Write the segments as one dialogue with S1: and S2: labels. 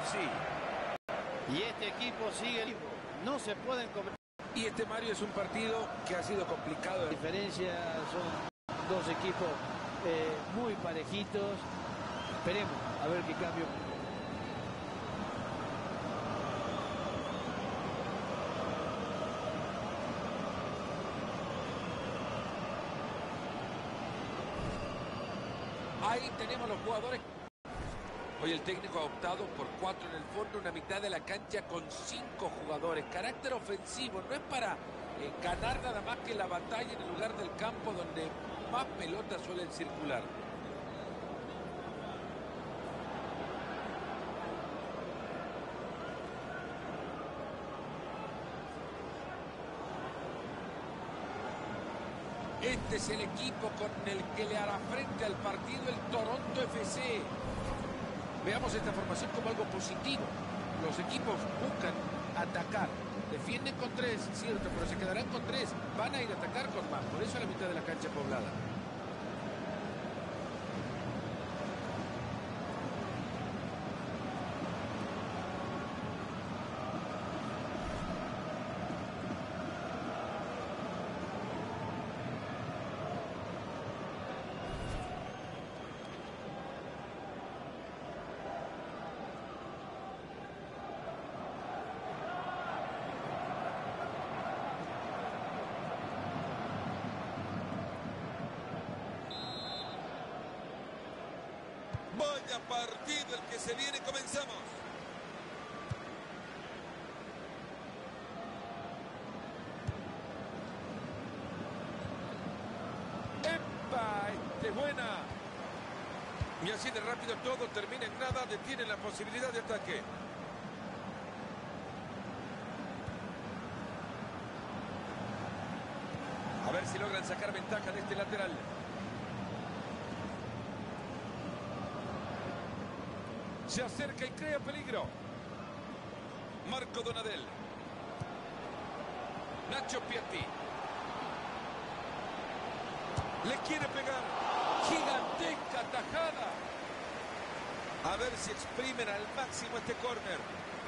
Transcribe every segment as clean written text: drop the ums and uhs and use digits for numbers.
S1: sí.
S2: Y este equipo sigue vivo. No se pueden comer.
S1: Y este, Mario, es un partido que ha sido complicado.
S2: La diferencia son dos equipos muy parejitos. Esperemos a ver qué cambio.
S1: Ahí tenemos los jugadores. Hoy el técnico ha optado por 4 en el fondo, una mitad de la cancha con 5 jugadores. Carácter ofensivo, no es para ganar nada más que la batalla en el lugar del campo donde más pelotas suelen circular. Este es el equipo con el que le hará frente al partido el Toronto FC. Veamos esta formación como algo positivo. Los equipos buscan atacar. Defienden con 3, cierto, pero se quedarán con 3. Van a ir a atacar con más. Por eso a la mitad de la cancha poblada.
S3: Vaya partido el que se viene, comenzamos.
S1: ¡Epa! ¡Este buena! Y así de rápido todo termina en nada, detiene la posibilidad de ataque. A ver si logran sacar ventaja de este lateral. Se acerca y crea peligro. Marco Donadel. Nacho Piatti. Le quiere pegar. Gigantesca tajada. A ver si exprimen al máximo este córner.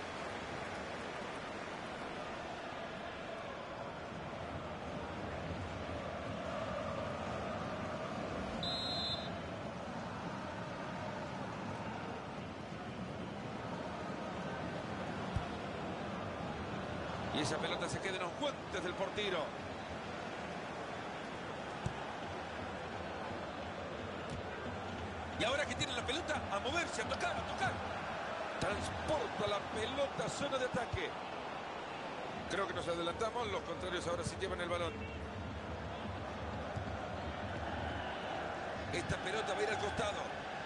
S1: Y esa pelota se queda en los guantes del portero. Y ahora que tienen la pelota, a moverse, a tocar, a tocar. Transporta la pelota a zona de ataque. Creo que nos adelantamos, los contrarios ahora sí llevan el balón. Esta pelota va a ir al costado.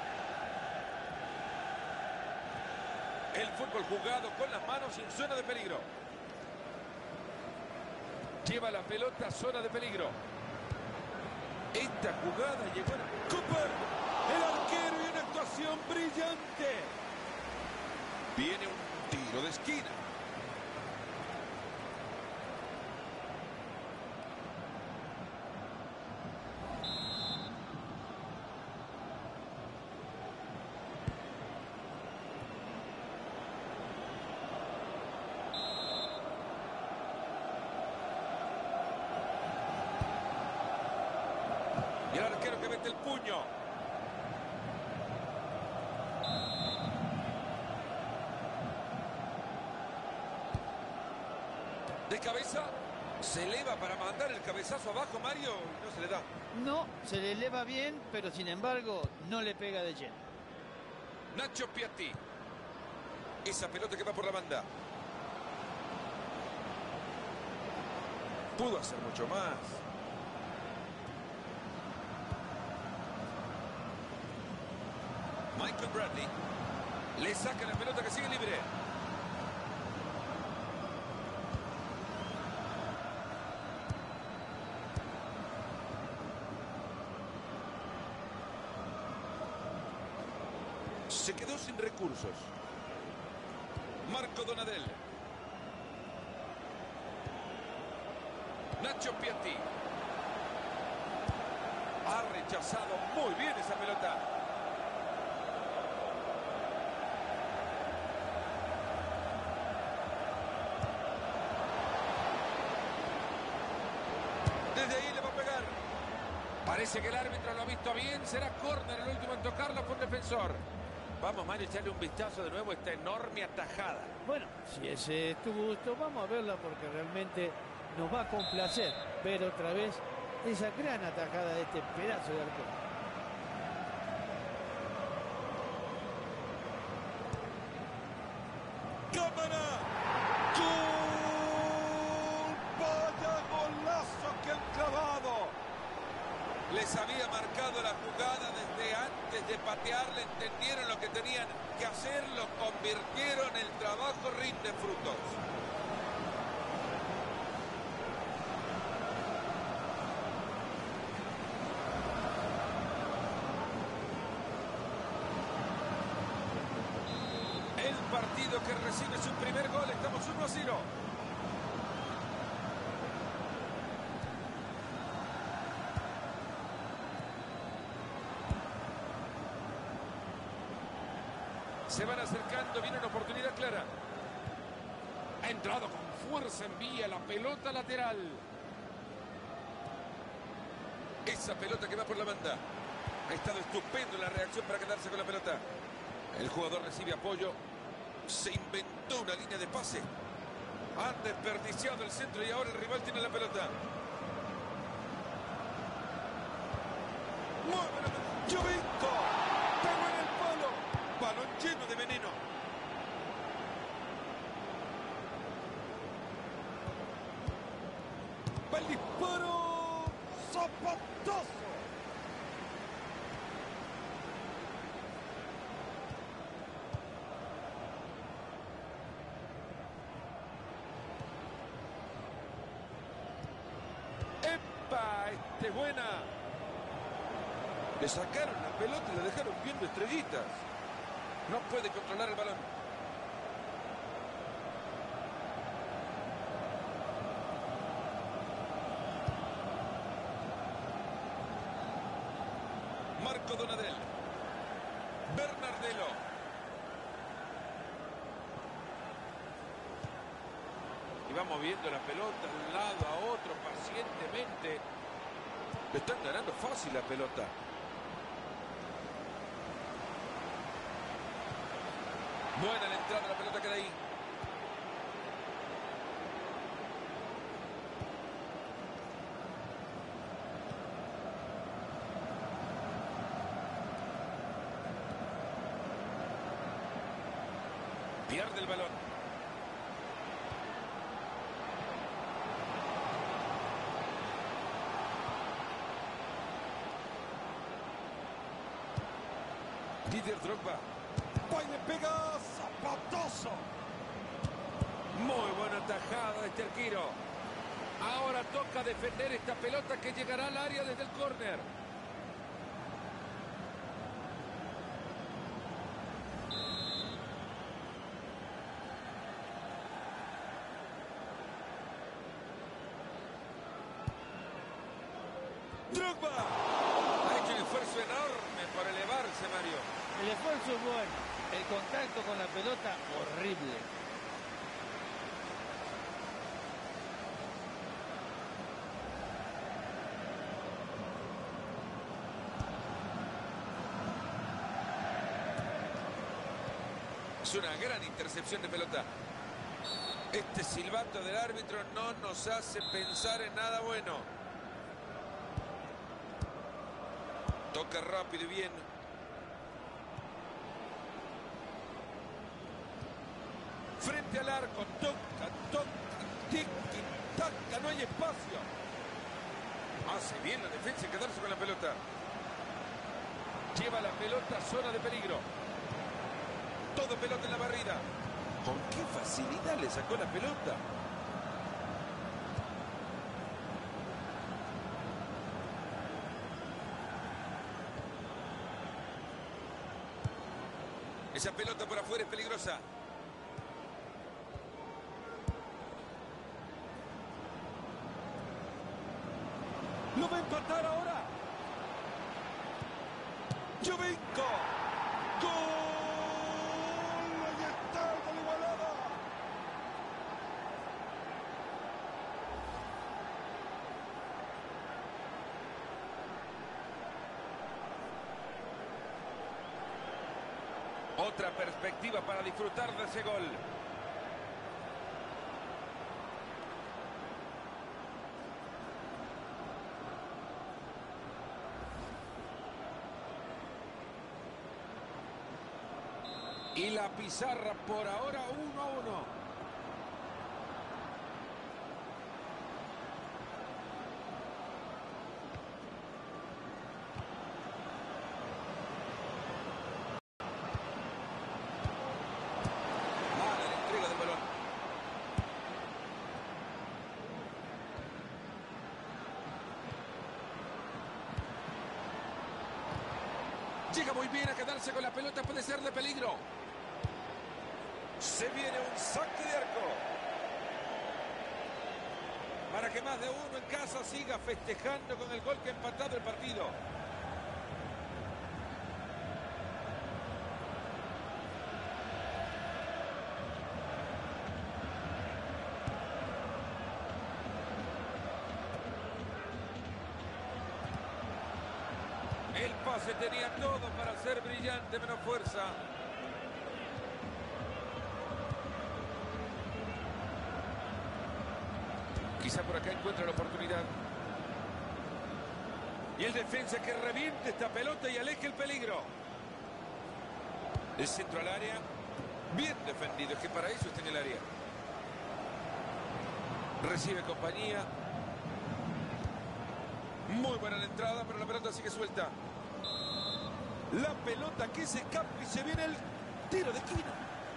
S1: El fútbol jugado con las manos en zona de peligro. Lleva la pelota a zona de peligro. Esta jugada llegó a Cooper, el arquero, y una actuación brillante. Viene un tiro de esquina. Y el arquero que mete el puño. De cabeza. Se eleva para mandar el cabezazo abajo, Mario. Y no se le da.
S2: No, se le eleva bien, pero sin embargo no le pega de lleno.
S1: Nacho Piatti. Esa pelota que va por la banda. Pudo hacer mucho más. Michael Bradley le saca la pelota que sigue libre. Se quedó sin recursos. Marco Donadel. Nacho Piatti. Ha rechazado muy bien esa pelota. Parece que el árbitro lo ha visto bien. Será córner el último en tocarlo por defensor. Vamos, Mario, echarle un vistazo de nuevo a esta enorme atajada.
S2: Bueno, si ese es tu gusto, vamos a verla porque realmente nos va a complacer ver otra vez esa gran atajada de este pedazo de arquero.
S3: ¡Cámara! ¡Gol! ¡Vaya golazo que han clavado! Les había marcado la jugada desde antes de patearle, entendieron lo que tenían que hacer, lo convirtieron, el trabajo rinde frutos. El partido que recibe su primer gol, estamos 1-0. Se van acercando, viene una oportunidad clara.
S1: Ha entrado con fuerza, envía la pelota lateral.
S3: Esa pelota que va por la banda. Ha estado estupendo la reacción para quedarse con la pelota. El jugador recibe apoyo. Se inventó una línea de pase. Han desperdiciado el centro y ahora el rival tiene la pelota. ¡Mueve! ¡Jovinko! ¡Pegó en el palo! Balón lleno de veneno. ¡Va el disparo! ¡Zapatazo! ¡Epa! Buena. Le sacaron la pelota y le dejaron viendo estrellitas. No puede controlar el balón. Marco Donadel. Bernardelo. Y va moviendo la pelota de un lado a otro pacientemente. Le están ganando fácil la pelota. Buena la entrada, la pelota queda ahí. Pierde el balón. Didier Drogba. ¡Va y le pega! ¡Zapatazo! Muy buena tajada de este arquero.
S1: Ahora toca defender esta pelota que llegará al área desde el córner.
S3: ¡Drogba! Ha hecho un esfuerzo enorme por elevarse, Mario.
S2: El esfuerzo es bueno, el contacto con la pelota horrible.
S3: Es una gran intercepción de pelota. Este silbato del árbitro no nos hace pensar en nada bueno. Toca rápido y bien. Frente al arco, toca, tiki, taca, no hay espacio. Hace bien la defensa en quedarse con la pelota. Lleva la pelota a zona de peligro. Todo pelota en la barrida. ¿Con qué facilidad le sacó la pelota? Esa pelota por afuera es peligrosa. ¿Lo va a empatar ahora? ¡Jovinko! ¡Gol! ¡Ahí está! ¡Gol igualada! Otra perspectiva para disfrutar de ese gol.
S1: Y la pizarra por ahora 1-1.
S3: Llega muy bien a quedarse con la pelota, puede ser de peligro. Se viene un saque de arco. Para que más de uno en casa siga festejando con el gol que ha empatado el partido. El pase tenía todo para ser brillante, menos fuerza. Quizá por acá encuentra la oportunidad. Y el defensa que reviente esta pelota y aleje el peligro. El centro al área. Bien defendido, es que para eso está en el área. Recibe compañía. Muy buena la entrada, pero la pelota sigue suelta. La pelota que se escapa y se viene el tiro de esquina.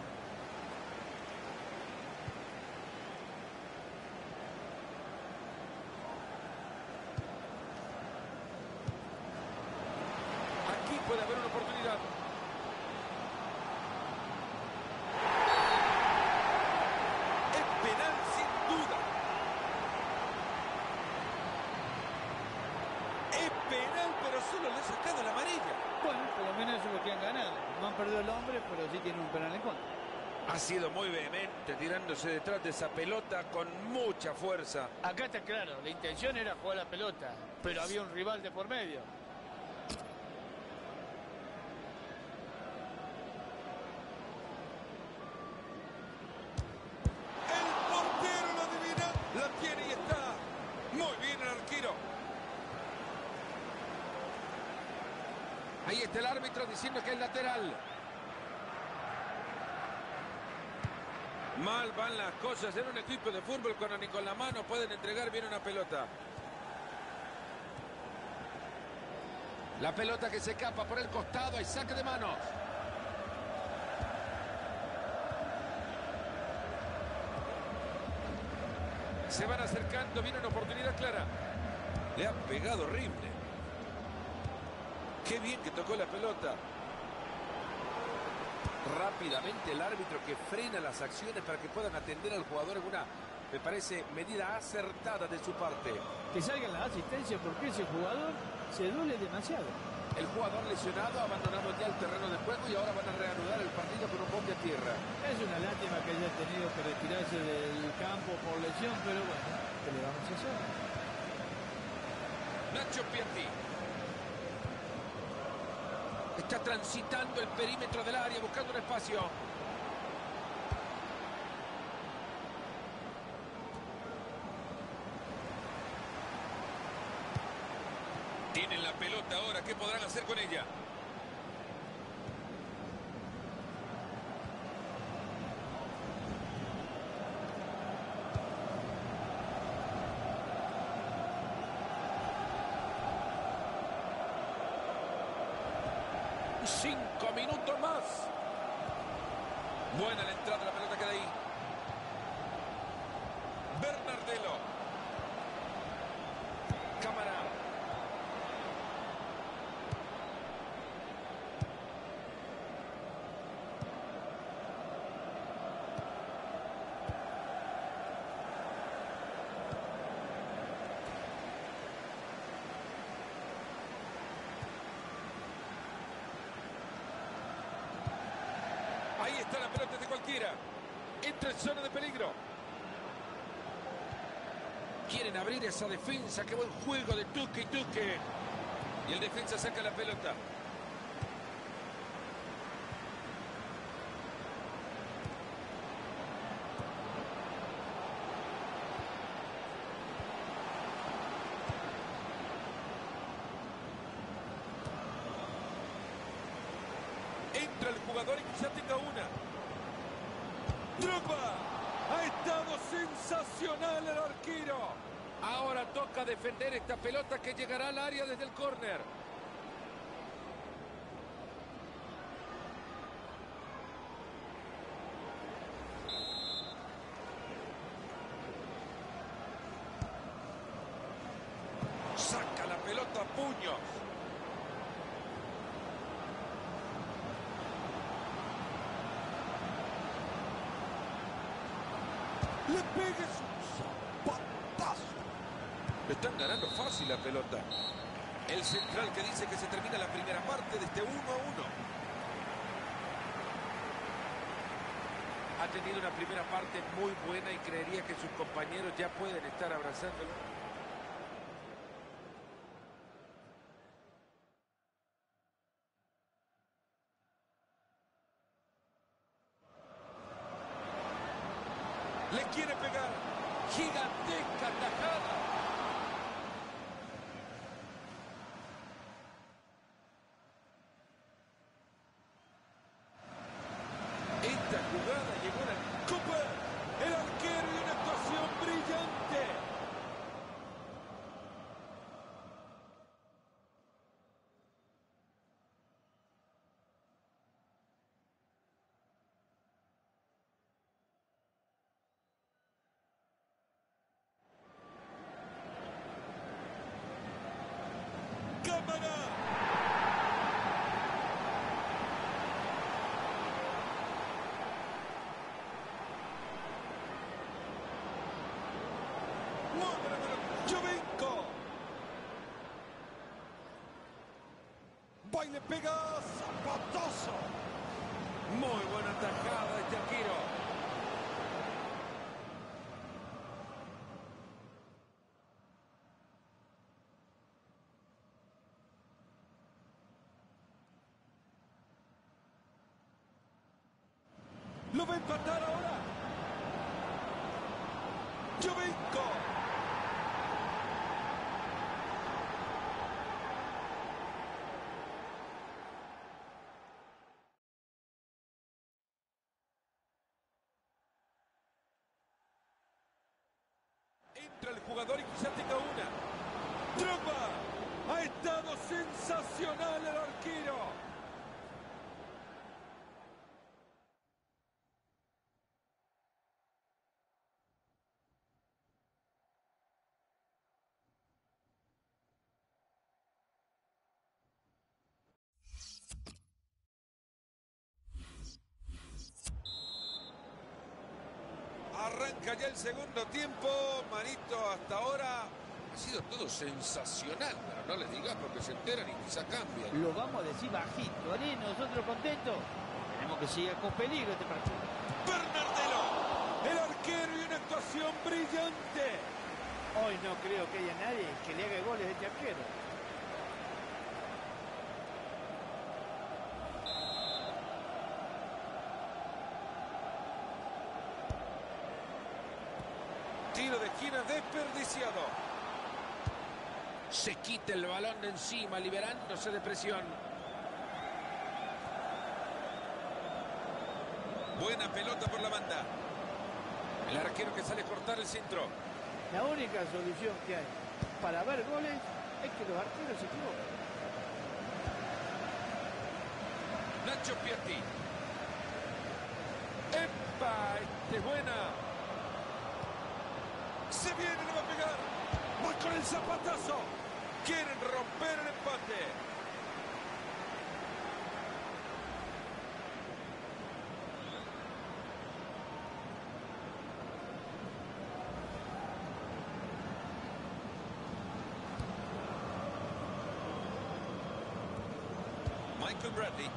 S3: Aquí puede haber una oportunidad. Es penal sin duda. Es penal, pero solo le ha sacado la amarilla.
S2: Bueno, por lo menos eso es lo que han ganado. No han perdido el hombre, pero sí tienen un penal en contra.
S3: Ha sido muy vehemente tirándose detrás de esa pelota con mucha fuerza.
S2: Acá está claro, la intención era jugar la pelota, pero había un rival de por medio.
S3: El portero lo adivina, la tiene y está. Muy bien el arquero.
S1: Ahí está el árbitro diciendo que es lateral.
S3: Mal van las cosas en un equipo de fútbol cuando ni con la mano pueden entregar bien una pelota.
S1: La pelota que se escapa por el costado, hay saque de manos.
S3: Se van acercando, viene una oportunidad clara. Le ha pegado horrible. Qué bien que tocó la pelota.
S1: Rápidamente el árbitro que frena las acciones para que puedan atender al jugador en una, me parece, medida acertada de su parte.
S2: Que salgan las asistencias porque ese jugador se duele demasiado.
S1: El jugador lesionado ha abandonado ya el terreno de juego y ahora van a reanudar el partido con un bombe a tierra.
S2: Es una lástima que haya tenido que retirarse del campo por lesión, pero bueno, ¿qué le vamos a hacer?
S3: Nacho Piatti.
S1: Está transitando el perímetro del área, buscando un espacio.
S3: Tienen la pelota ahora, ¿qué podrán hacer con ella?
S1: Cinco minutos más.
S3: Buena la entrada, la pelota queda ahí. Bernardelo. Cámara. Ahí está la pelota de cualquiera. Entra en zona de peligro.
S1: Quieren abrir esa defensa. Qué buen juego de Tuque y Tuque.
S3: Y el defensa saca la pelota. jugador y quizá tenga una. Drogba. Ha estado sensacional el arquero.
S1: Ahora toca defender esta pelota que llegará al área desde el córner.
S3: Saca la pelota a puños. Le pegue su zapatazo. Le están ganando fácil la pelota. El central que dice que se termina la primera parte de este 1-1.
S1: Ha tenido una primera parte muy buena y creería que sus compañeros ya pueden estar abrazándolo.
S3: Le quiere pegar.
S1: Gigantesca tajada.
S3: Esta jugada llegó a la... Cooper, el arquero y una actuación brillante. Cámara. Jovinko. Va y le pega. Zapatazo.
S1: Muy buena tajada este arquero.
S3: Lo va a empatar ahora. Jovinko. Entra el jugador y quizá tenga una. Drogba. Ha estado sensacional el arquero. Arranca ya el segundo tiempo. Marito, hasta ahora ha sido todo sensacional. Pero no les digas porque se enteran y quizá cambian.
S2: Lo vamos a decir bajito, ¿eh? Nosotros contentos. Tenemos que seguir con peligro este partido.
S3: Bernardelo, el arquero y una actuación brillante.
S2: Hoy no creo que haya nadie que le haga goles a este arquero.
S3: Tiro de esquina desperdiciado.
S1: Se quita el balón de encima, liberándose de presión.
S3: Buena pelota por la banda. El arquero que sale a cortar el centro.
S2: La única solución que hay para ver goles es que los arqueros se equivoquen.
S3: Nacho Piatti.
S1: ¡Epa! Esta es buena.
S3: Se viene, le va a pegar. Voy con el zapatazo. Quieren romper el empate. Michael Bradley.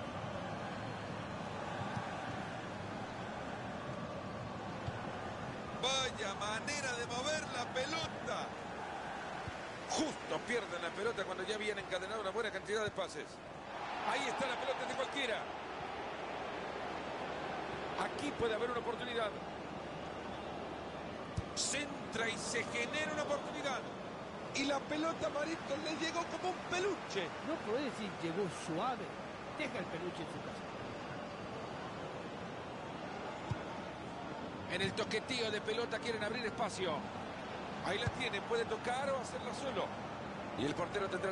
S3: Vaya manera de mover la pelota. Justo pierden la pelota cuando ya habían encadenado una buena cantidad de pases. Ahí está la pelota de cualquiera. Aquí puede haber una oportunidad. Centra y se genera una oportunidad. Y la pelota, Marito, le llegó como un peluche.
S2: No podés decir llegó suave. Deja el peluche en su casa.
S1: En el toqueteo de pelota quieren abrir espacio.
S3: Ahí la tiene, puede tocar o hacerla solo. Y el portero tendrá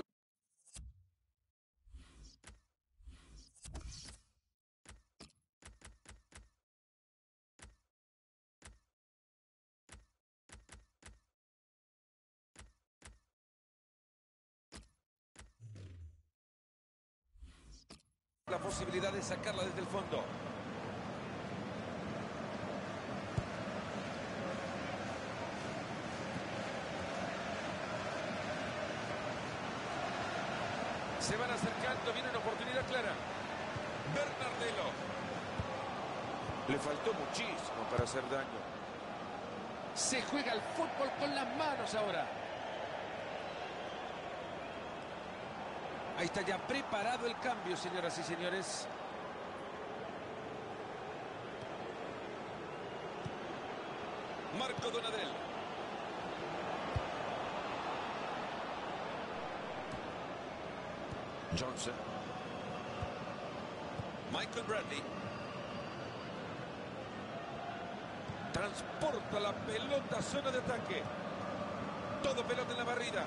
S3: la posibilidad de sacarla desde el fondo. Se van acercando, viene una oportunidad clara. Bernardelo. Le faltó muchísimo para hacer daño.
S1: Se juega el fútbol con las manos ahora. Ahí está ya preparado el cambio, señoras y señores.
S3: Marco Donadel. Johnson. Michael Bradley. Transporta la pelota a zona de ataque. Todo pelota en la barrida.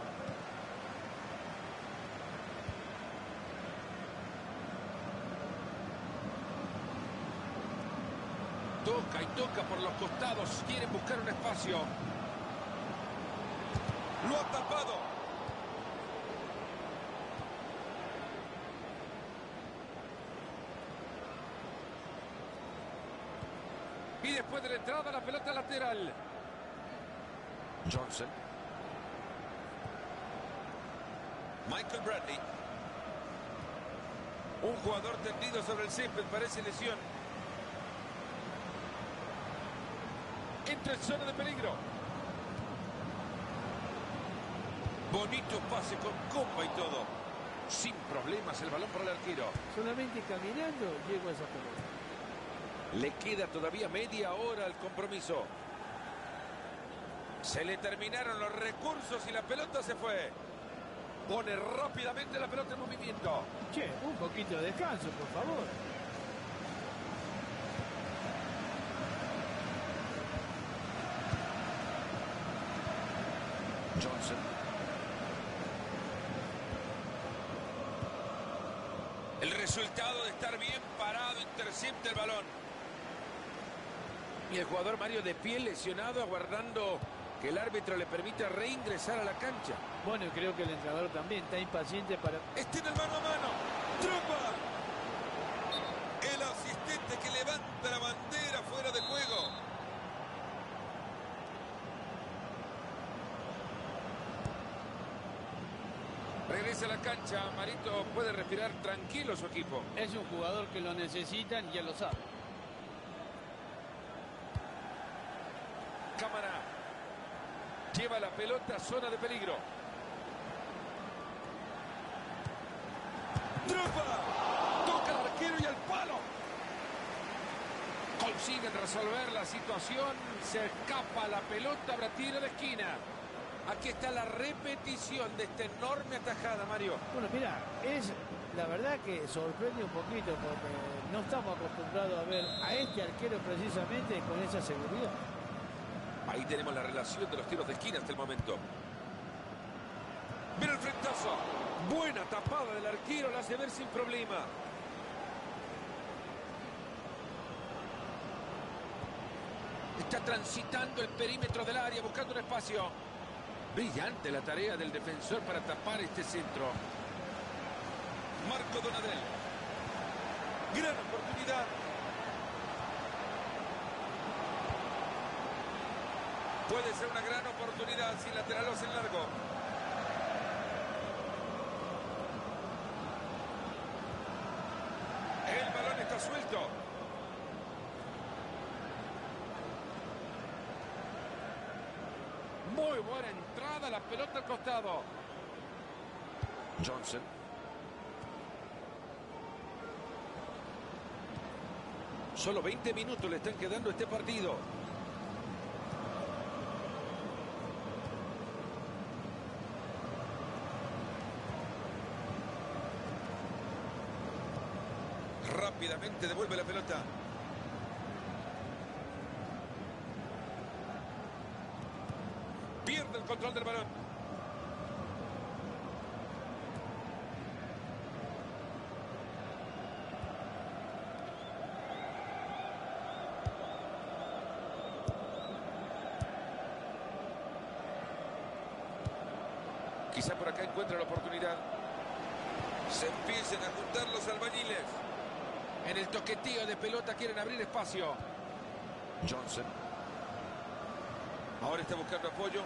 S1: Toca y toca por los costados. Quieren buscar un espacio.
S3: Lo ha tapado.
S1: Y después de la entrada, la pelota lateral.
S3: Johnson. Michael Bradley. Un jugador tendido sobre el césped, parece lesión. Entra en zona de peligro. Bonito pase con comba y todo. Sin problemas el balón para el arquero.
S2: Solamente caminando llego a esa pelota.
S3: Le queda todavía media hora al compromiso. Se le terminaron los recursos y la pelota se fue. Pone rápidamente la pelota en movimiento.
S2: Che, un poquito de descanso, por favor.
S3: Johnson. El resultado de estar bien parado intercepta el balón.
S1: Y el jugador Mario de pie lesionado, aguardando que el árbitro le permita reingresar a la cancha.
S2: Bueno, creo que el entrenador también está impaciente para...
S3: Está en el mano a mano. ¡Trompa! El asistente que levanta la bandera fuera de juego. Regresa a la cancha. Marito puede respirar tranquilo su equipo.
S2: Es un jugador que lo necesitan, ya lo sabe.
S3: Cámara. Lleva la pelota a zona de peligro. ¡Trompa! Toca al arquero y al palo.
S1: Consiguen resolver la situación. Se escapa la pelota, habrá tiro de esquina. Aquí está la repetición de esta enorme atajada, Mario.
S2: Bueno, mira, es la verdad que sorprende un poquito porque no estamos acostumbrados a ver a este arquero precisamente con esa seguridad.
S3: Ahí tenemos la relación de los tiros de esquina hasta el momento. Mira el frentazo.
S1: Buena tapada del arquero, la hace ver sin problema. Está transitando el perímetro del área, buscando un espacio. Brillante la tarea del defensor para tapar este centro.
S3: Marco Donadel. Gran oportunidad. Puede ser una gran oportunidad si lateral lo hacen largo. El balón está suelto.
S1: Muy buena entrada, la pelota al costado.
S3: Johnson. Solo 20 minutos le están quedando a este partido. Rápidamente devuelve la pelota. Pierde el control del balón. Quizá por acá encuentra la oportunidad. Se empiecen a juntar los albañiles.
S1: En el toqueteo de pelota quieren abrir espacio.
S3: Johnson. Ahora está buscando apoyo.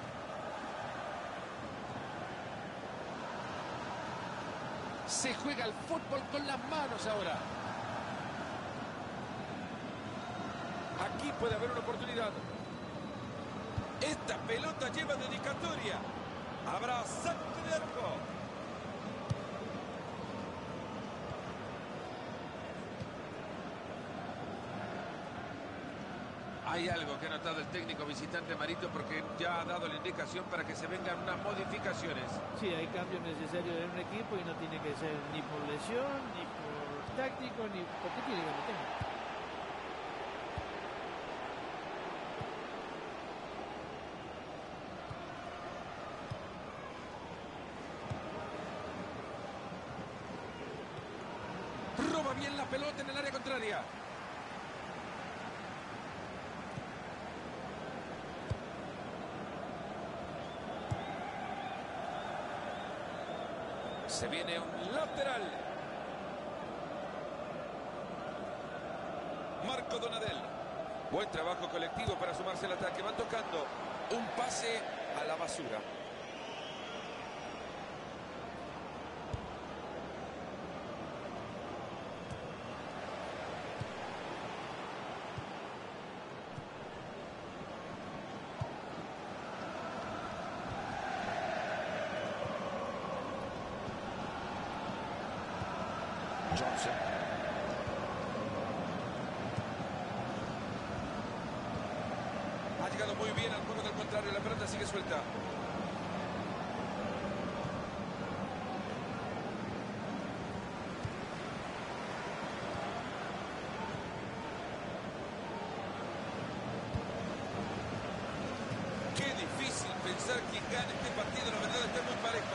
S1: Se juega el fútbol con las manos ahora.
S3: Aquí puede haber una oportunidad. Esta pelota lleva dedicatoria. Habrá saque de arco.
S1: Hay algo que ha notado el técnico visitante Marito, porque ya ha dado la indicación para que se vengan unas modificaciones.
S2: Sí, hay cambios necesarios en un equipo y no tiene que ser ni por lesión, ni por táctico, ni porque tiene que meter.
S1: Roba bien la pelota en el área contraria.
S3: Se viene un lateral. Marco Donadel. Buen trabajo colectivo para sumarse al ataque. Van tocando. Un pase a la basura. Johnson. Ha llegado muy bien al juego del contrario. La pelota sigue suelta. Qué difícil pensar que gane este partido. La verdad está muy parejo.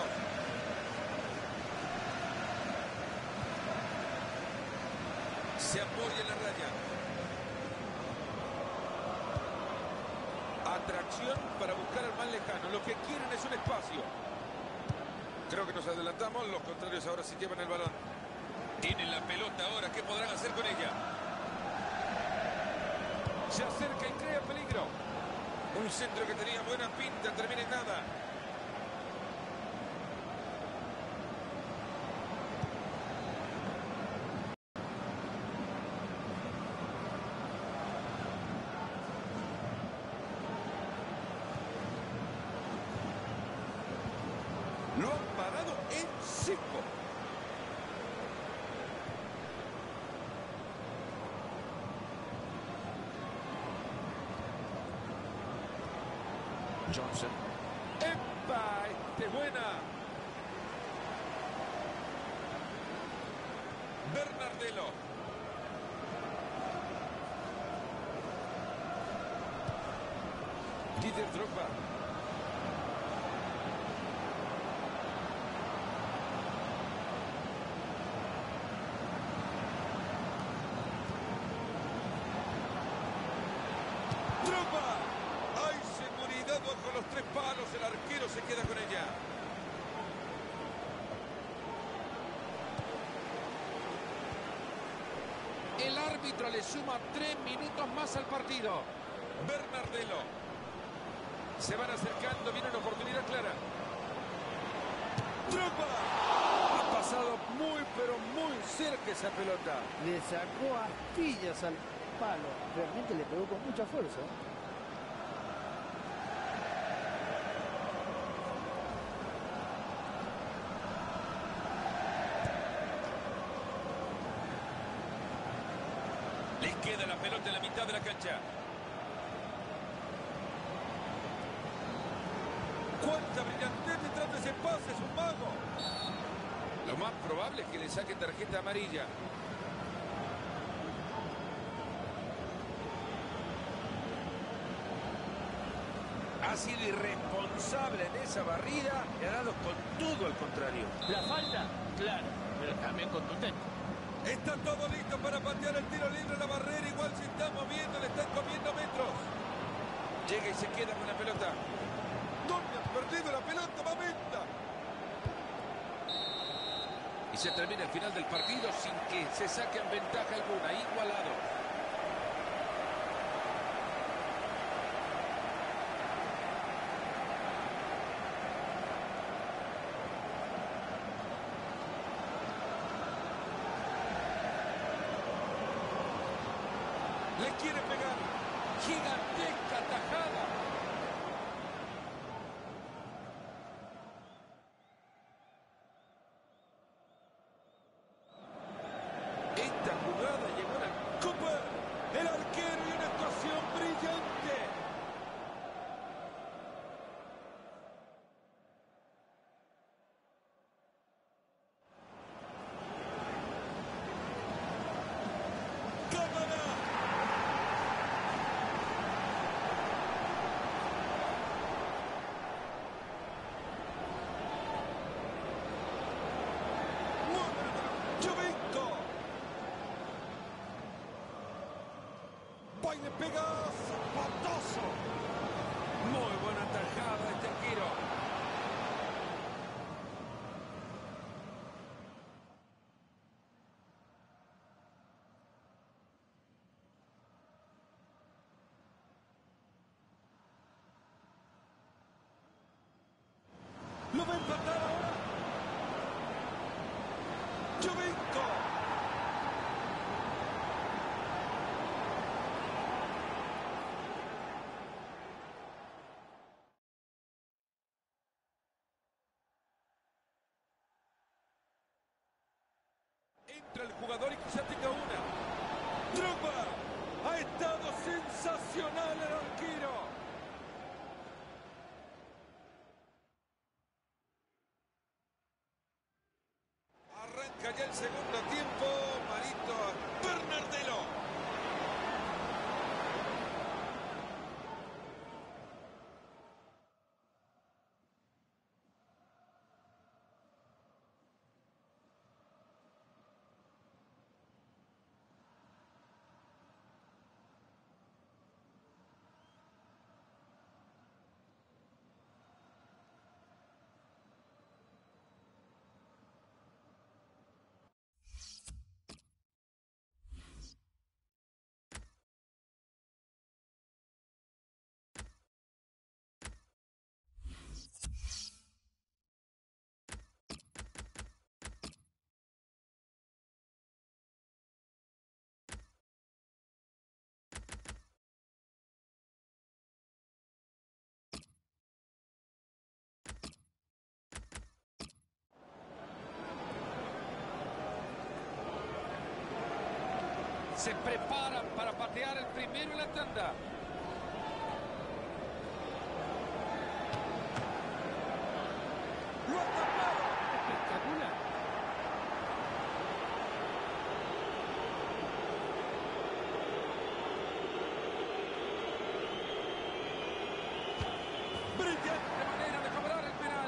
S3: Se apoya en la raya. Atracción para buscar al más lejano. Lo que quieren es un espacio. Creo que nos adelantamos. Los contrarios ahora sí llevan el balón. Tienen la pelota ahora. ¿Qué podrán hacer con ella? Se acerca y crea peligro. Un centro que tenía buena pinta. Termina en nada. Lo han parado en seco. Johnson. ¡Epa! ¡Este buena! Bernardelo. Didier Drogba. Drogba. Hay seguridad bajo los tres palos. El arquero se queda con ella.
S1: El árbitro le suma 3 minutos más al partido.
S3: Bernardelo. Se van acercando. Viene una oportunidad clara. Drogba.
S1: Ha pasado muy, pero muy cerca esa pelota.
S2: Le sacó astillas al palo. Realmente le pegó con mucha fuerza.
S3: Les queda la pelota en la mitad de la cancha. ¡Cuánta brillantez detrás de ese pase! ¡Es un mago!
S1: Lo más probable es que le saque tarjeta amarilla.
S3: Ha sido irresponsable en esa barrida y ha dado con todo al contrario.
S2: La falta, claro, pero también contundente.
S3: Está todo listo para patear el tiro libre. La barrera igual se está moviendo, le están comiendo metros. Llega y se queda con la pelota. ¿Dónde ha perdido la pelota? ¡Mamenta!
S1: Y se termina el final del partido sin que se saque en ventaja alguna, igualado.
S3: Le quiere pegar.
S1: Gigantesca tajada.
S3: Esta jugada llegó a Cooper, el arquero, y una actuación brillante. ¡Cámara! Jovinko. Va y le pega zapatazo.
S1: Muy buena tajada este arquero.
S3: Lo va a empatar ahora. Jovinko. Entra el jugador y quizá tenga una. Drogba. Ha estado sensacional el arquero. Arranca ya el segundo tiempo. Marito Bernardelo.
S1: Se preparan para patear el primero en la tanda.
S3: Lo ha tapado.
S2: Espectacular.
S3: Brillante
S1: Manera de cobrar el penal.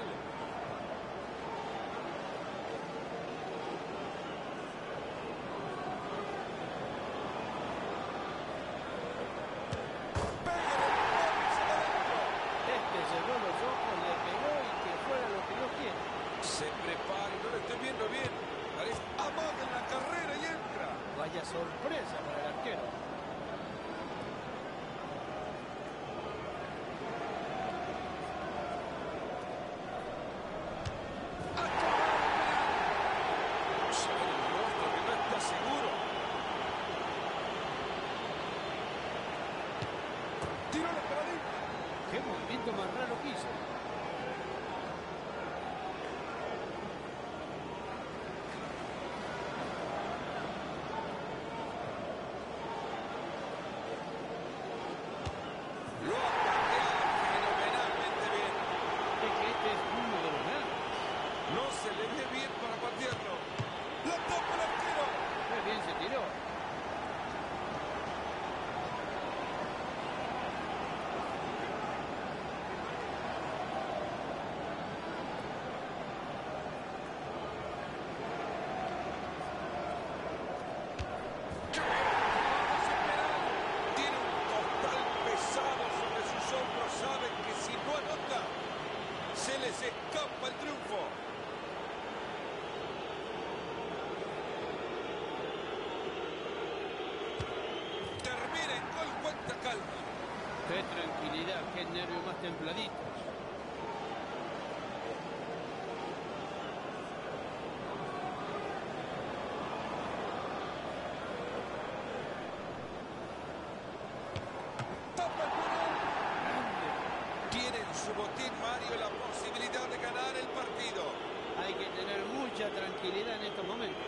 S2: Este cerró los ojos, le pegó y que fuera lo que Dios quiere.
S3: Se prepara y no lo estoy viendo bien. Parece amaga en la carrera y entra.
S2: Vaya sorpresa para el arquero.
S3: Se ve en el rostro que no está seguro. Tiró la paradita.
S2: Qué movimiento más raro que hizo.
S3: Lo ha pateado fenomenalmente bien.
S2: Es que este es uno de los grandes.
S3: No se le ve bien para patearlo. La tapa el arquero.
S2: Qué bien se tiró. Qué tranquilidad, qué nervios más templaditos.
S3: Tiene en su botín Mario la posibilidad de ganar el partido.
S2: Hay que tener mucha tranquilidad en estos momentos.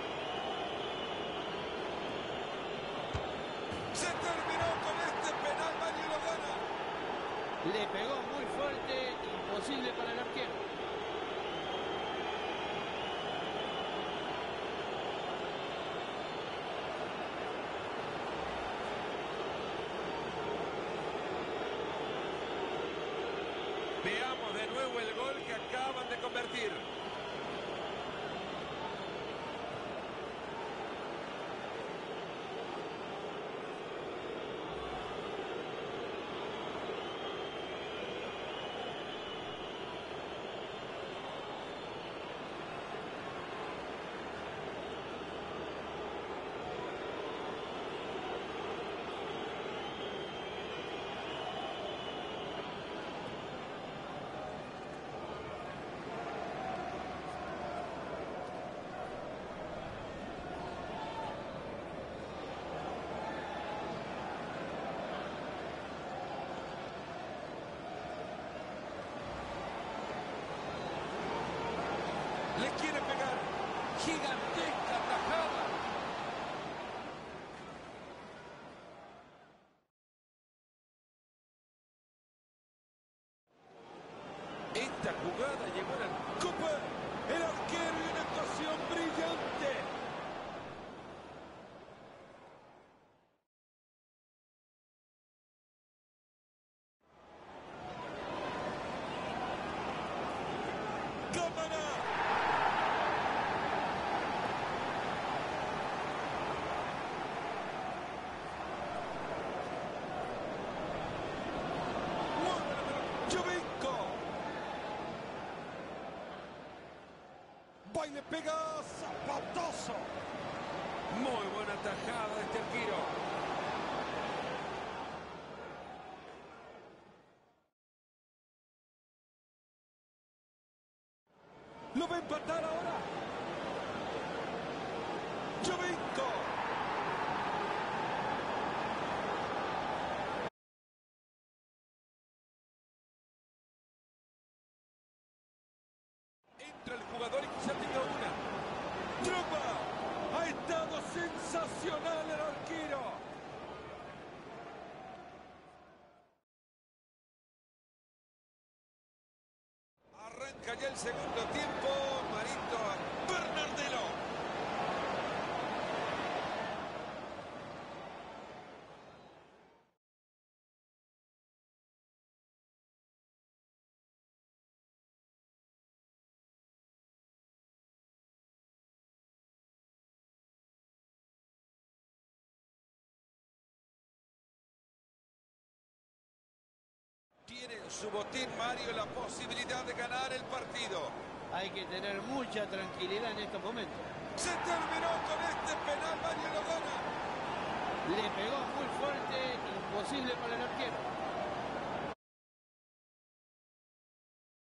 S3: Se terminó con este penal, Mario lo gana.
S2: Le pegó muy fuerte, imposible para el arquero.
S3: Veamos de nuevo el gol que acaban de convertir. Le quiere pegar. Gigantesca tajada. Esta jugada llegó a la Copa. El arquero y una actuación brillante. ¡Cámara! Jovinko. Va y le pega zapatazo. Muy buena tajada de este arquero. Lo va a empatar ahora. Jovinko. Entra el jugador y quizá tenga una. ¡Drogba! Ha estado sensacional el arquero. Arranca ya el segundo tiempo. Marito a Bernardino. Tiene en su botín Mario la posibilidad de ganar el partido.
S2: Hay que tener mucha tranquilidad en estos momentos.
S3: Se terminó con este penal, Mario lo gana.
S2: Le pegó muy fuerte, imposible para el arquero.